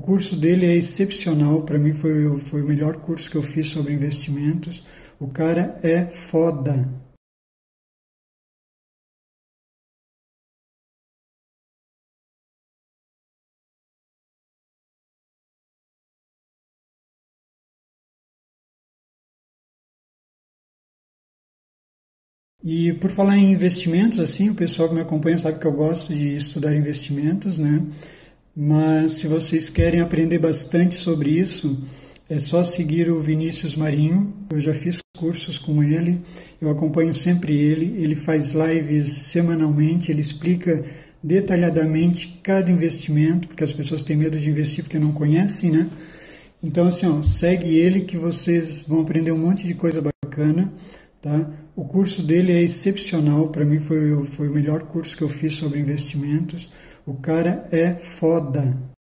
curso dele é excepcional, para mim foi o melhor curso que eu fiz sobre investimentos. O cara é foda. E por falar em investimentos, assim, o pessoal que me acompanha sabe que eu gosto de estudar investimentos, né? Mas se vocês querem aprender bastante sobre isso, é só seguir o Vinícius Marinho. Eu já fiz cursos com ele, eu acompanho sempre ele. Ele faz lives semanalmente, ele explica detalhadamente cada investimento, porque as pessoas têm medo de investir porque não conhecem, né? Então, assim, ó, segue ele que vocês vão aprender um monte de coisa bacana, tá? O curso dele é excepcional, para mim foi o melhor curso que eu fiz sobre investimentos. O cara é foda.